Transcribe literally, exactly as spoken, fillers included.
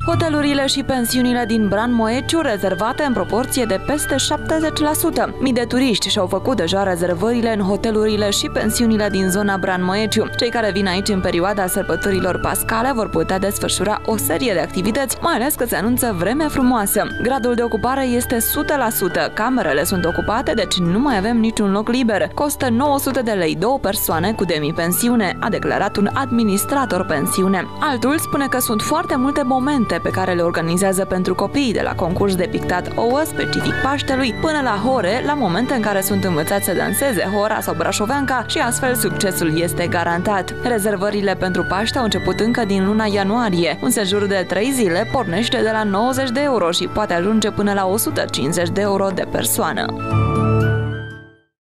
Hotelurile și pensiunile din Bran-Moeciu rezervate în proporție de peste șaptezeci la sută. Mii de turiști și-au făcut deja rezervările în hotelurile și pensiunile din zona Bran-Moeciu. Cei care vin aici în perioada sărbătorilor pascale vor putea desfășura o serie de activități, mai ales că se anunță vreme frumoasă. Gradul de ocupare este o sută la sută, camerele sunt ocupate, deci nu mai avem niciun loc liber. Costă nouă sute de lei două persoane cu demi-pensiune, a declarat un administrator pensiune. Altul spune că sunt foarte multe momente pe care le organizează pentru copii, de la concurs de pictat ouă specific Paștelui, până la hore, la momente în care sunt învățați să danseze hora sau brașoveanca și astfel succesul este garantat. Rezervările pentru Paște au început încă din luna ianuarie. Un sejur de trei zile pornește de la nouăzeci de euro și poate ajunge până la o sută cincizeci de euro de persoană.